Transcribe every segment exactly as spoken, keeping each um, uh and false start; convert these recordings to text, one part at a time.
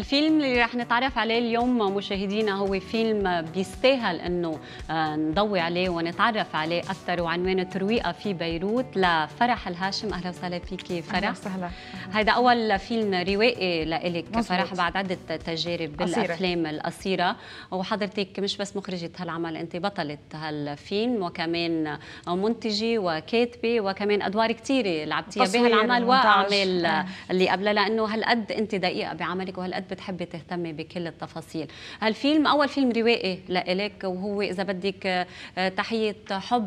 الفيلم اللي رح نتعرف عليه اليوم مشاهدينا هو فيلم بيستاهل انه نضوي عليه ونتعرف عليه اكثر، وعنوانه ترويقه في بيروت لفرح الهاشم. اهلا وسهلا فيكي فرح. اهلا وسهلا. هذا اول فيلم روائي لإلك فرح بعد عدة تجارب بالافلام القصيره، وحضرتك مش بس مخرجه هالعمل، انت بطله هالفيلم وكمان منتجه وكاتبه وكمان ادوار كثيره لعبتيها بهالعمل واعمال آه. اللي قبلها، لانه هالقد انت دقيقه بعملك وهالقد بتحبي تهتمي بكل التفاصيل. هالفيلم اول فيلم روائي لإلك، وهو اذا بدك تحيه حب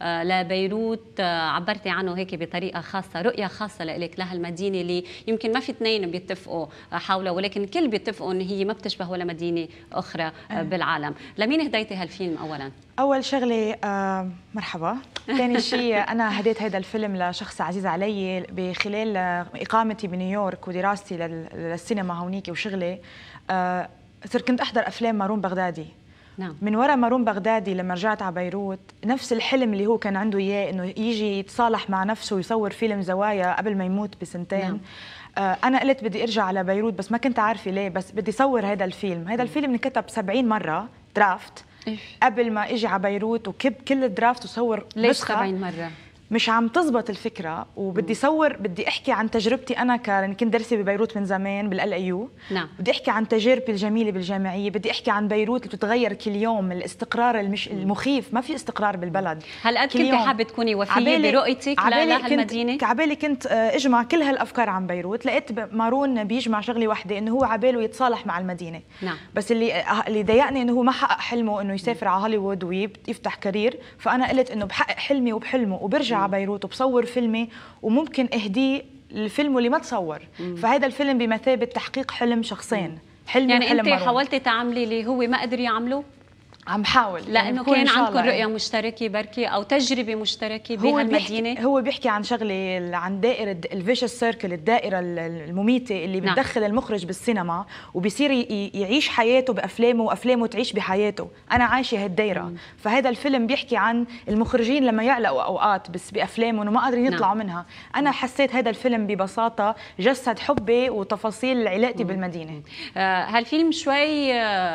لبيروت، عبرتي عنه هيك بطريقه خاصه، رؤيه خاصه لإلك لهالمدينه اللي يمكن ما في اثنين بيتفقوا حولها، ولكن الكل بيتفقوا ان هي ما بتشبه ولا مدينه اخرى بالعالم. لمين هديتي هالفيلم اولا؟ اول شغله آه مرحبا. ثاني شيء انا هديت هذا الفيلم لشخص عزيز علي بخلال اقامتي بنيويورك ودراستي للسينما هونيك وشغلي. آه صرت كنت احضر افلام مارون بغدادي. نعم. من وراء مارون بغدادي لما رجعت على بيروت، نفس الحلم اللي هو كان عنده اياه انه يجي يتصالح مع نفسه ويصور فيلم زوايا قبل ما يموت بسنتين. نعم. آه انا قلت بدي ارجع على بيروت، بس ما كنت عارفه ليه، بس بدي صور هذا الفيلم. هذا الفيلم انكتب سبعين مره درافت قبل ما اجي على بيروت، وكب كل الدرافت وصور. ليش سبعين مره؟ مش عم تزبط الفكره، وبدي صور، بدي احكي عن تجربتي انا كان كنت درسي ببيروت من زمان بالال اي يو. نعم. بدي احكي عن تجاربي الجميله بالجامعيه، بدي احكي عن بيروت اللي بتتغير كل يوم، الاستقرار المش المخيف، ما في استقرار بالبلد. هل قد كنت حابه تكوني وفيه برؤيتك لهالمدينه؟ عبالي كنت اجمع كل هالافكار عن بيروت، لقيت مارون بيجمع شغله واحده، انه هو عباله يتصالح مع المدينه. نعم. بس اللي اللي ضايقني انه هو ما حقق حلمه انه يسافر على هوليوود ويفتح كارير، فانا قلت انه بحقق حلمي وبحلمه وبرجع على بيروت وبصور فيلمي، وممكن اهديه الفيلم اللي ما تصور. فهذا الفيلم بمثابه تحقيق حلم شخصين، حلمي يعني وحلم انت مارون. حاولتي تعملي اللي هو ما قدر يعمله؟ عم بحاول، لانه يعني كان عندكم رؤيه مشتركه بركي او تجربه مشتركه بهالمدينه. هو, هو بيحكي عن شغله، عن دائره الفيشس سيركل، الدائره المميته اللي نعم. بتدخل المخرج بالسينما وبيصير يعيش حياته بافلامه وافلامه تعيش بحياته. انا عايشه هالدائره. فهذا الفيلم بيحكي عن المخرجين لما يعلقوا اوقات بس بافلامهم وما قادرين يطلعوا نعم. منها. انا حسيت هذا الفيلم ببساطه جسد حبي وتفاصيل علاقتي بالمدينه. آه هالفيلم شوي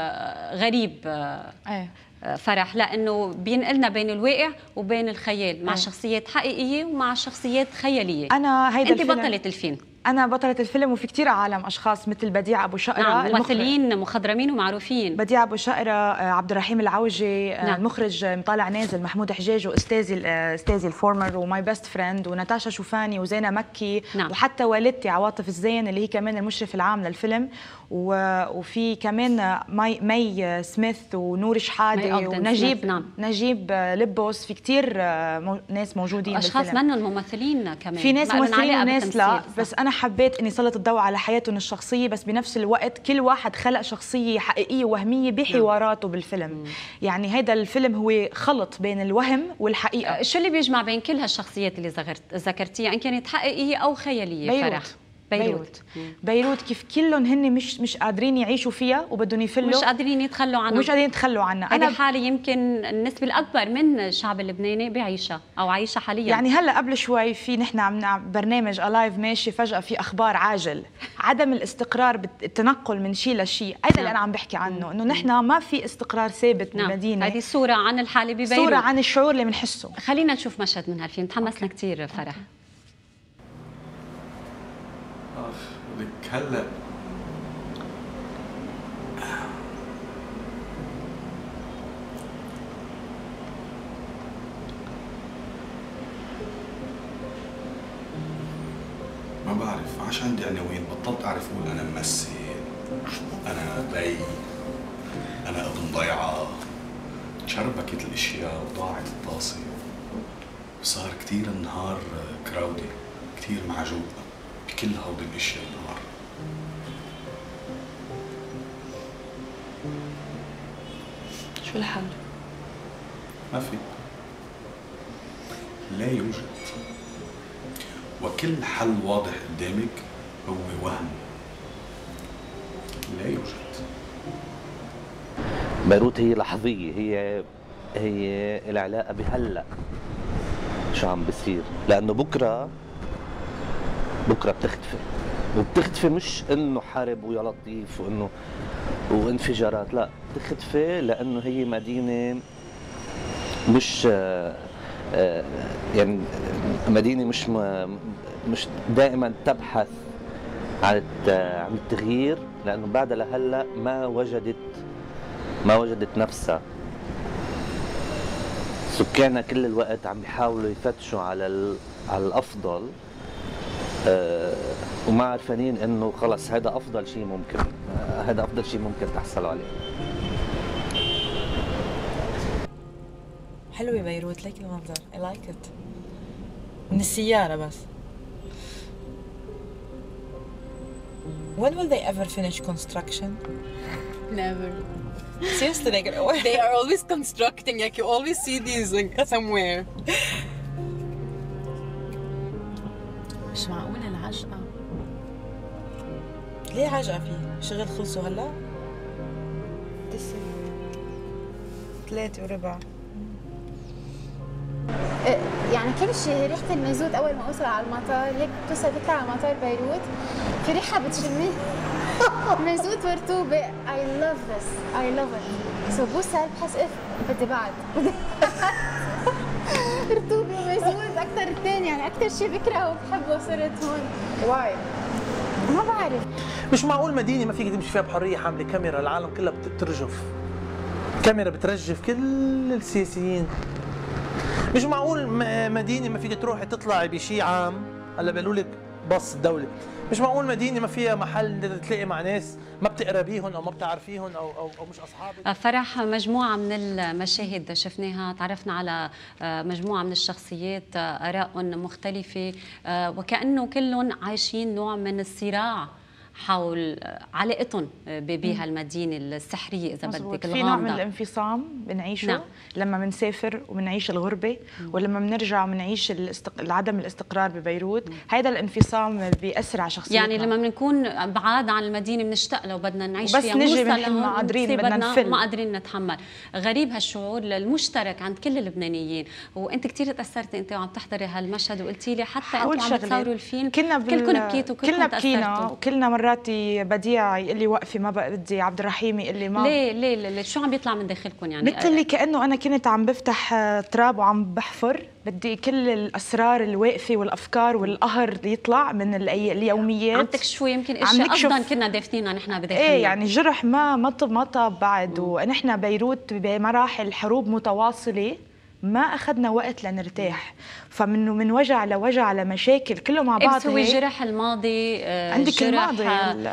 آه غريب آه ايه فرح، لانه بينقلنا بين الواقع وبين الخيال، مع أيه. شخصيات حقيقيه ومع شخصيات خياليه. انا هيدا انت بطله الفيلم. أنا بطلة الفيلم، وفي كتير عالم أشخاص مثل بديع أبو شقرة. نعم، ممثلين مخضرمين ومعروفين. بديع أبو شقرة، عبد الرحيم العوجي، نعم. المخرج مطالع نازل، محمود حجاج، وأستاذي أستاذي الفورمر وماي بيست فريند، وناتاشا شوفاني وزينة مكي. نعم. وحتى والدتي عواطف الزين اللي هي كمان المشرف العام للفيلم، وفي كمان مي مي سميث ونور شحاده ونجيب. نعم. نجيب لبوس. في كتير ناس موجودين أشخاص منهم ممثلين كمان، في ناس ممثلين وناس لا، بس صح. أنا حبيت اني سلط الضوء على حياتهم الشخصيه، بس بنفس الوقت كل واحد خلق شخصيه حقيقيه وهميه بحواراته بالفيلم. مم. يعني هذا الفيلم هو خلط بين الوهم والحقيقه. شو اللي بيجمع بين كل هالشخصيات اللي ذكرتيها، ان كانت حقيقيه او خياليه؟ بيروت. فرح بيروت بيروت, بيروت كيف كلهم هن مش مش قادرين يعيشوا فيها وبدهم يفلوا، مش قادرين يتخلوا عنها، مش قادرين يتخلوا عنها. انا حالي يمكن النسبه الاكبر من الشعب اللبناني بعيشها او عايشه حاليا. يعني هلا قبل شوي في نحن عم برنامج الايف ماشي، فجاه في اخبار عاجل، عدم الاستقرار بالتنقل من شيء لشيء، هذا اللي انا عم بحكي عنه، انه نحن ما في استقرار ثابت نعم. بالمدينه. هذه صوره عن الحاله ببيروت، صوره عن الشعور اللي بنحسه. خلينا نشوف مشهد من هالفيلم، تحمسنا كثير فرح. لك هلا ما بعرف، عاش عندي عناوين، بطلت اعرف اقول انا ممثل، انا بي، انا ابن ضيعه. تشربكت الاشياء وضاعت الطاسه، وصار كثير النهار كراودي، كثير معجوق بكل هودي الاشياء النهار. شو الحل؟ ما في، لا يوجد، وكل حل واضح قدامك هو وهم، لا يوجد. بيروت هي لحظية، هي هي العلاقة بهلا شو عم بصير، لأنه بكرة بكرة بتختفي. وبتختفي مش انه حرب ويا لطيف وانه وانفجارات، لا بتختفي لانه هي مدينه مش آه آه يعني مدينه مش مش دائما تبحث عن عن التغيير، لانه بعدها لهلا ما وجدت ما وجدت نفسها. سكانها كل الوقت عم بيحاولوا يفتشوا على على الافضل، أه وما عارفين انه خلص هذا افضل شيء ممكن، أه هذا افضل شيء ممكن تحصلوا عليه. حلوه بيروت، ليك المنظر، I like it. من السياره بس. When will they ever finish construction? Never. Seriously, like they are always constructing. Like you always see these like somewhere. مش معقول العجقة. ليه عجقة فيه؟ شغل خلصوا هلا؟ تسعة ثلاثة وربع. يعني كل شيء ريحة المازوت أول ما أوصل على المطار، ليك بتوصل تطلع على مطار بيروت في ريحة بتشمي مازوت ورطوبة. I love this. I love it. سو بوصل بحس إف بدي بعد رطوبة ومازوت أكثر الثاني، يعني أكثر شيء بكرهه وبحبه صرت هون. واي ما بعرف. مش معقول مدينة ما فيك تمشي فيها بحرية حاملة كاميرا، العالم كلها بترجف. كاميرا بترجف كل السياسيين. مش معقول مدينة ما فيك تروحي تطلعي بشيء عام، هلا بيقولوا لك باص الدولة. مش معقول مدينة ما فيها محل تلاقي مع ناس ما بتقربيهم او ما بتعرفيهم او او, أو مش اصحابك. فرح، مجموعة من المشاهد شفناها، تعرفنا على مجموعة من الشخصيات آرائهم مختلفة، وكأنه كلهم عايشين نوع من الصراع حول علاقتهم بهالمدينة السحرية إذا بدك. في نوع من الانفصام بنعيشه. نعم. لما بنسافر وبنعيش الغربة، ولما بنرجع وبنعيش الاستق... عدم الاستقرار ببيروت، هذا الانفصام بيأثر على شخصيتنا. يعني لما بنكون بعاد عن المدينة بنشتاق لو بدنا نعيش بس فيها، نجي ما قادرين، بدنا نفل، ما قادرين نتحمل. غريب هالشعور المشترك عند كل اللبنانيين، وانت كثير تأثرتي انت وعم تحضري هالمشهد، وقلتي لي حتى انتم عم تصوروا الفيلم كلنا بال... كلكم بكيتوا كلنا بكينا، وكلنا مراتي بديع يقول لي وقفي ما بدي، عبد الرحيم يقول لي ما. ليه ليه ليه شو عم بيطلع من داخلكم يعني؟ مثل اللي كأنه انا كنت عم بفتح تراب وعم بحفر، بدي كل الاسرار الواقفه والافكار والقهر اللي يطلع من اليوميات عم تكشفوا يمكن اشياء اصلا كنا دافنينها نحن بداخلنا. ايه يعني جرح ما ما طب ما طاب بعد، ونحن بيروت بمراحل حروب متواصله ما اخذنا وقت لنرتاح، فمنه من وجع لوجع لمشاكل كله مع بعض. سوي جرح الماضي، عندك جرح الماضي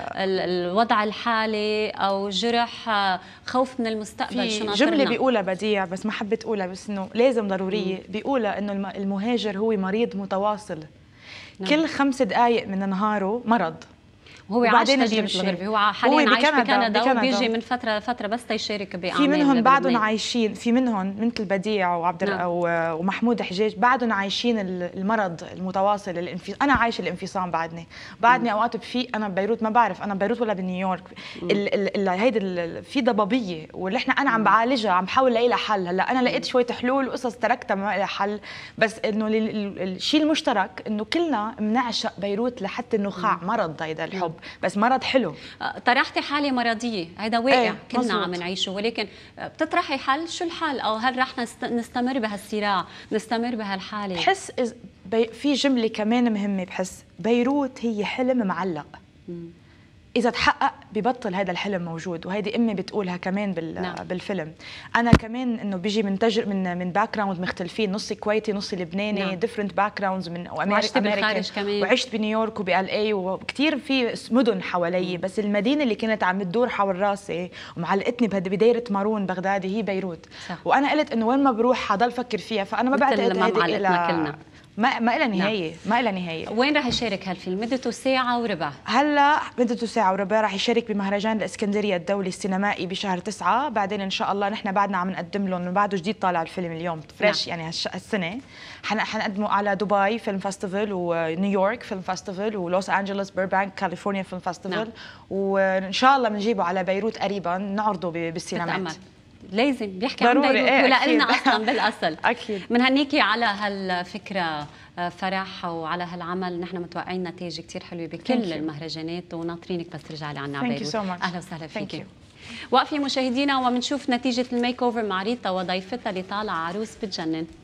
الوضع الحالي، او جرح خوف من المستقبل. شو ناطرنا؟ جمله بيقولها بديع بس ما حبيت اقولها، بس انه لازم ضروريه. بيقولها انه المهاجر هو مريض متواصل. نعم. كل خمس دقائق من نهاره مرض، هو عايش تجربة الغربة. هو حاليا عايش بكندا, بكندا وبيجي من فترة لفترة بس تيشارك بأعمال. في منهم بعدهم عايشين، في منهم مثل بديع وعبد نعم. ومحمود حجاج بعدهم عايشين المرض المتواصل. الانفصام، أنا عايش الانفصام بعدني بعدني م. أوقات بفيق أنا ببيروت ما بعرف أنا ببيروت ولا بنيويورك. هيدي في ضبابية واللي احنا أنا عم بعالجها، عم بحاول الاقي لها حل. هلا أنا لقيت شوية حلول وقصص تركتها ما لها حل، بس إنه الشيء المشترك إنه كلنا بنعشق بيروت لحتى النخاع. مرض هيدا الحب، بس مرض حلو. طرحتي حالة مرضية، هذا واقع ايه كلنا عم نعيشه، ولكن بتطرحي حل. شو الحل؟ او هل رح نستمر بهالصراع، نستمر بهالحالة؟ بحس بي في جملة كمان مهمة، بحس بيروت هي حلم معلق. مم. إذا تحقق ببطل هذا الحلم موجود، وهيدي أمي بتقولها كمان بال نعم. بالفيلم. أنا كمان إنه بيجي من تجر من من باك جراوند مختلفين، نصي كويتي نصي لبناني، نعم. ديفرنت باك جراوندز من وعشت بالخارج كمان، وعشت بنيويورك وبال اي وكثير في مدن حوالي، بس المدينة اللي كانت عم تدور حول راسي ومعلقتني بدايرة مارون بغدادي هي بيروت. صح. وأنا قلت إنه وين ما بروح حضل فكر فيها، فأنا ما بعتقد هيدي كلنا ما ما لها نهايه. نعم. ما لها نهايه. وين رح يشارك هالفيلم؟ مدته ساعه وربع. هلا مدته ساعه وربع، رح يشارك بمهرجان الاسكندريه الدولي السينمائي بشهر تسعة. بعدين ان شاء الله نحن بعدنا عم نقدم لهم، بعده جديد طالع الفيلم اليوم فريش. نعم. يعني هالسنه حنقدمه على دبي فيلم فestival ونيويورك فيلم فestival ولوس انجلوس بيربانك كاليفورنيا فيلم فestival. نعم. وان شاء الله بنجيبه على بيروت قريبا نعرضه بالسينمات. لازم بيحكي عن ضروري، بيروت إيه، ولنا أكيد. اصلا بالاصل. اكيد. بنهنيكي على هالفكره آه، فرح، وعلى هالعمل. نحن متوقعين نتائج كثير حلوه بكل المهرجانات، وناطرينك بس ترجعي لعنا على بيروت. اهلا وسهلا فيكي. وقفي مشاهدينا وبنشوف نتيجه الميك اوفر مع ريتا وضيفتها اللي طالعه عروس بتجنن.